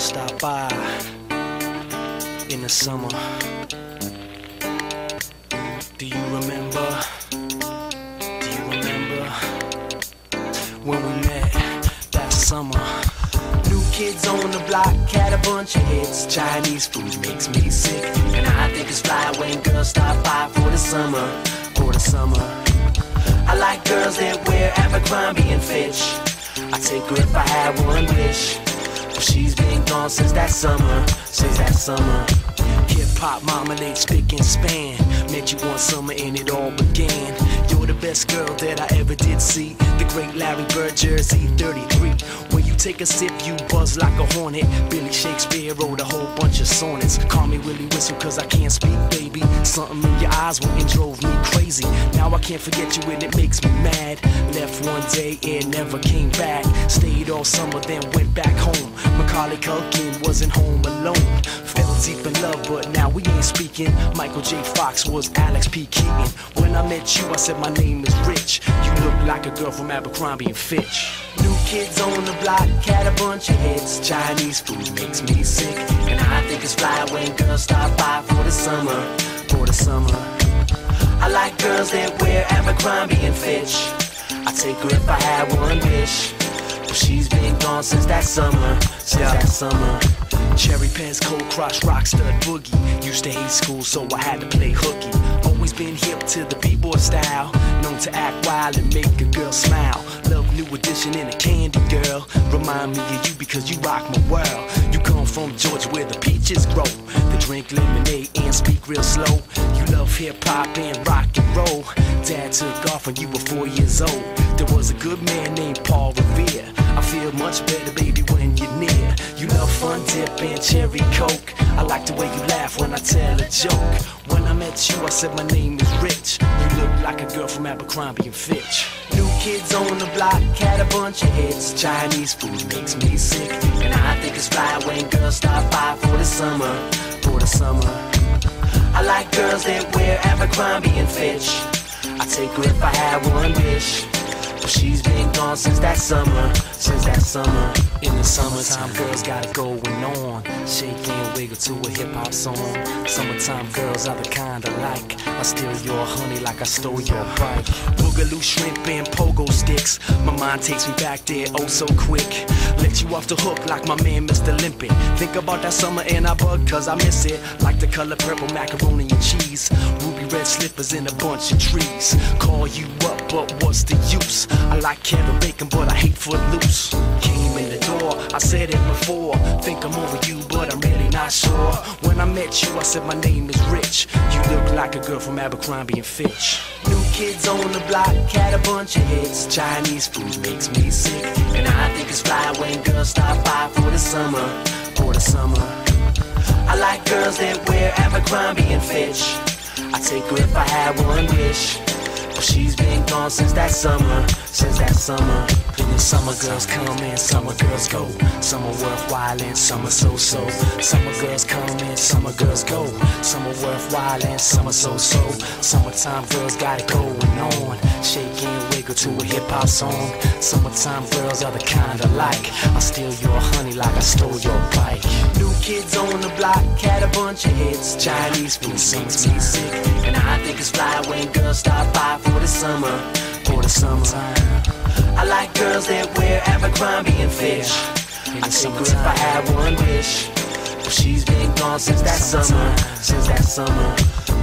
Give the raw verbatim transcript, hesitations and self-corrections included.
stop by in the summer. Do you remember? Do you remember when we met that summer? New kids on the block had a bunch of hits. Chinese food makes me sick, and I think it's fly when girls stop by for the summer, for the summer. I like girls that wear Abercrombie and Fitch. I take her if I had one wish, but she's been gone since that summer, since that summer. Hip-hop, marmalade, spick and span. Met you one summer and it all began. You're the best girl that I ever did see. The great Larry Bird, Jersey thirty-three. When you take a sip, you buzz like a hornet. Billy Shakespeare wrote a whole bunch of sonnets. Call me Willie Whistle cause I can't speak, baby. Something in your eyes went and drove me crazy. Now I can't forget you and it makes me mad. Left one day and never came back. Stayed all summer then went back home. Macaulay Culkin wasn't home alone. Fell deep in love but now we ain't speaking. Michael J. Fox was Alex P. Keaton. When I met you I said my name is Rich. You look like a girl from Abercrombie and Fitch. New kids on the block had a bunch of hits. Chinese food makes me sick, and I think it's fly when girls stop by for the summer, for the summer. I like girls that wear Abercrombie and Fitch. I take her if I had one wish, but she's been gone since that summer, since yeah. that summer. Cherry pants, cold crotch, rock stud boogie. Used to hate school, so I had to play hooky. Always been hip to the b-boy style, known to act wild and make a girl smile. Love New Edition and a candy girl. Remind me of you because you rock my world. You come from Georgia where the peaches grow. They drink lemonade and speak real slow. You love hip-hop and rock and roll. Dad took off when you were four years old. There was a good man named Paul Revere. I feel much better, baby, when you're near. You love Fun Dip and Cherry Coke. I like the way you laugh when I tell a joke. When I met you, I said my name is Rich. You look like a girl from Abercrombie and Fitch. New kids on the block had a bunch of hits. Chinese food makes me sick, and I think it's fly when girls stop by for the summer, for the summer. I like girls that wear Abercrombie and Fitch. I take her if I had one wish, but she's been gone since that summer, since that summer. In the summertime, girls got it going on. Shake and wiggle to a hip-hop song. Summertime girls are the kind I like. I steal your honey like I stole your bike. Boogaloo, shrimp, and pogo sticks. My mind takes me back there oh so quick. Let you off the hook like my man Mister Limpin'. Think about that summer and I bug cause I miss it. Like the color purple macaroni and cheese. Ruby red slippers in a bunch of trees. Call you up, but what's the use? I like Kevin Bacon, but I hate Footloose. Came in the door, I said it before. Think I'm over you, but I'm really not sure. When I met you, I said my name is Rich. You look like a girl from Abercrombie and Fitch. New kids on the block had a bunch of hits. Chinese food makes me sick, and I think it's fly when girls stop by for the summer, for the summer. I like girls that wear Abercrombie and Fitch. I take her if I had one wish, but she's been gone since that summer, since that summer. In the summer girls come and summer girls go. Some are worthwhile and some are so-so. Summer girls come and summer girls go. Some are worthwhile and some are so-so. Summertime girls got it going on. Shake and wiggle to a hip-hop song. Summertime girls are the kind I like. I steal your honey like I stole your bike. New kids on the block had a bunch of hits. Chinese food makes me sick, and I think it's fly when girls stop by for the summer, for the summertime. I like girls that wear Abercrombie and Fitch. I take her if I had one wish, but she's been gone since that summer, since that summer.